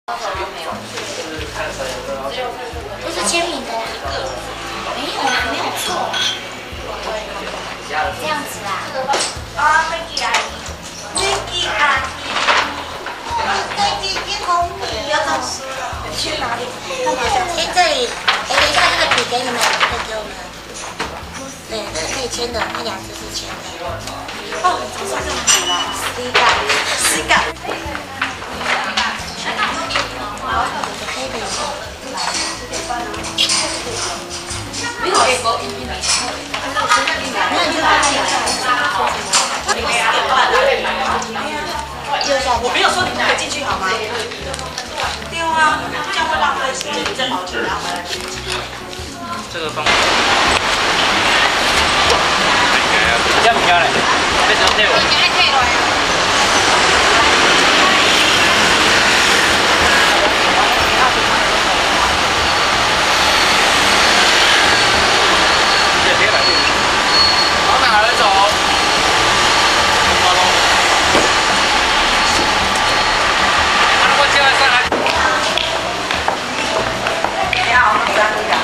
不是签名的啦，没有啦，没有错。这样子啦。啊，飞机阿姨，飞机阿姨，飞机已经红米要证书了。去哪里？干嘛？哎，这里，哎，等一下，这个笔给你们，可以给我们。对，这个可以签的，那2只是签的。哦，这是什么啦？C 杠。 我没有说你们可以进去好吗？对啊，这样会浪费时间，你再跑去然后回来。 这个方法。这样唔要嘞，要怎退我？往哪儿走？走喽。我接下来。你好，我们3个人。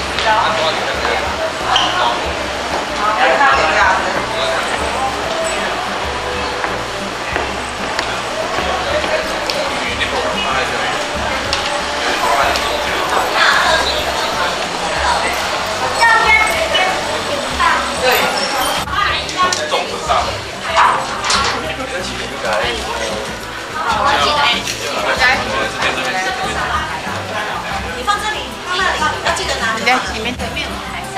你放这里，放那里，要记得拿。 里面台上，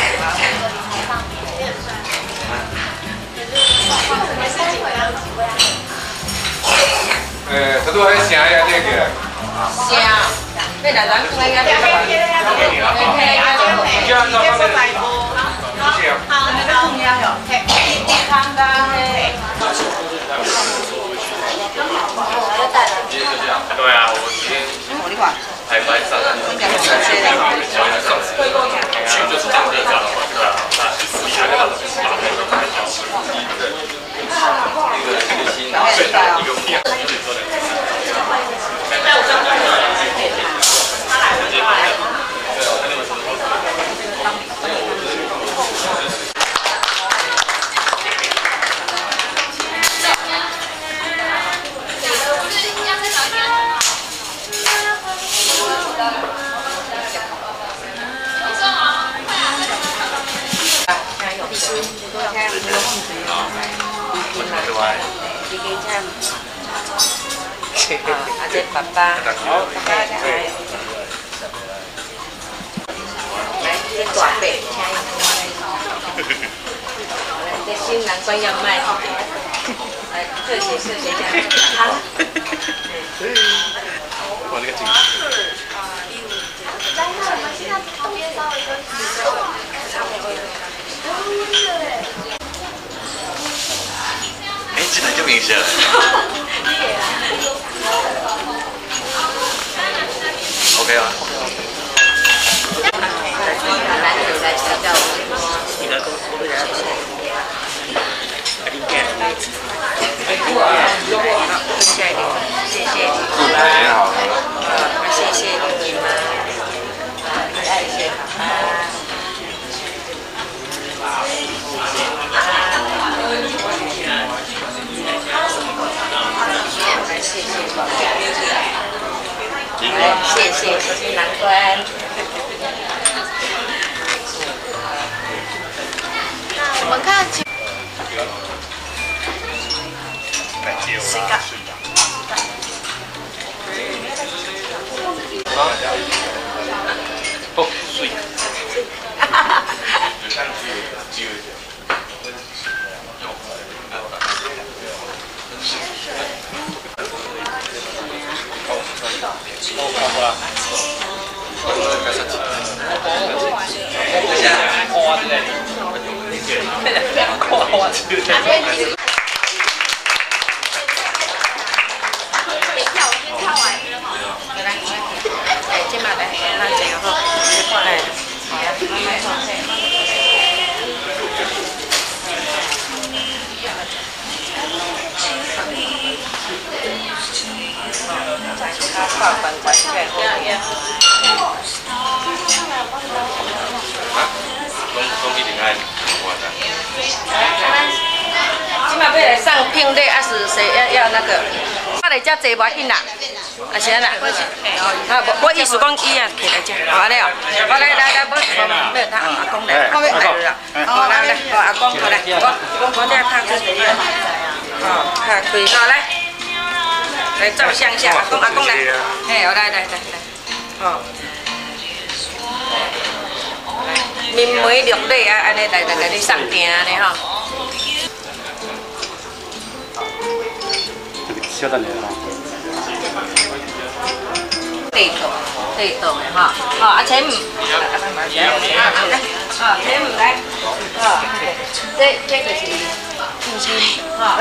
这都还声呀，这个。 声，你来咱开个。 就按照他们的。 好，那个重要哟。 看到嘿。 对啊，我今天还白上，去就是这样热照，对啊，比那个马面都还小，一个新拿最大一个不一样， 阿姐爸爸，好，来，这大伯，这新郎官要卖，来，特写这样，好。 哇，那个景。哎，这很就明显了。OK 啊。 男主来调教我， 你的公司的人。 谢谢， 太好了。 谢谢你们，爱谢爸爸。谢谢新郎官。 我们看。 谁干？哦，水。 放靠管管起来好呀。 拢一定爱玩的。 今嘛要来上聘礼，还是谁要那个？我来遮坐无紧啦，啊是安啦。啊，我意思讲伊啊，摕来遮，好安尼哦。我来，要他阿公来，我要来了。好来，阿公好来，我这拍开。哦，拍开，好来，来照相一下，阿公来，嘿，来，好。面媒绿泪啊，安尼来你上镜安尼吼。 小等下啦。地道的哈，好啊，请唔，啊，请唔来，啊，这就是定期，哈，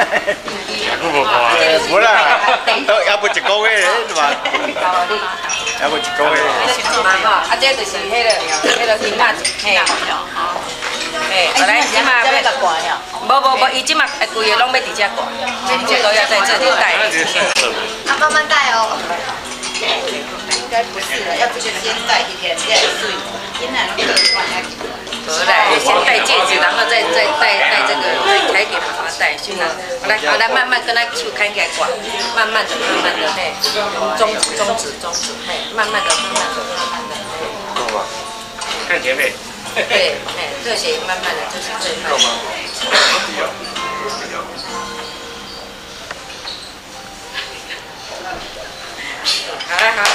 无啦，要不一个月是吧？要不一个月。 啊，这就是迄个金仔，嘿，嘿，来，即马要甲挂呀？无，伊即马规个拢要伫遮挂，这都要在这里戴。 啊，慢慢戴哦。 应该不是的，要这个先戴一天，再睡。现在都是换下去。 得嘞，先戴戒指，然后再戴这个，才给妈妈戴。行了，好来，慢慢跟他手开起来挂，慢慢的，嘿，中指，嘿，慢慢的， 够吗？看前面。 对，嘿，这些慢慢的，这是最慢。够吗？好来好，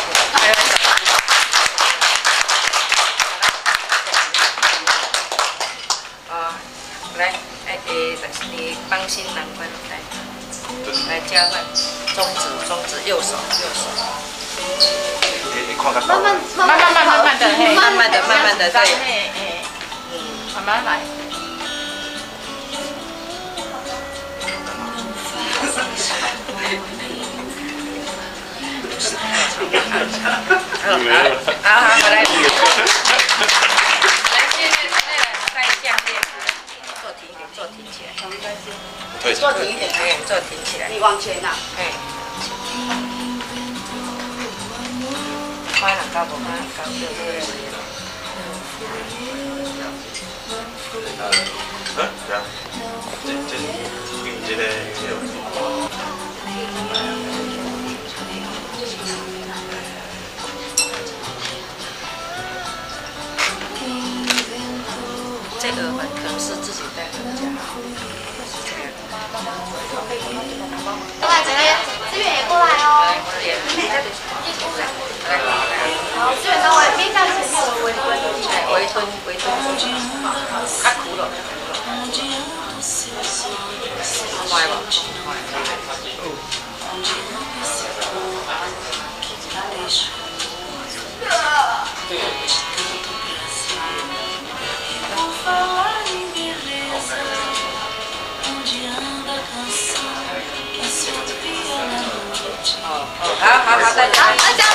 来，你帮新郎官来交换，中指，右手。慢慢的，对， 慢慢来。 好，来，再项链，坐挺起来， 坐挺一点， 坐挺起来， 你往前呐， 哎，快了，高不高？对。 对啊，这个。这个耳环可能是自己戴的比较好。 过来，这边也过来哦。好，这边稍微面向前面的围蹲。 较苦了。乖吧。好，大家。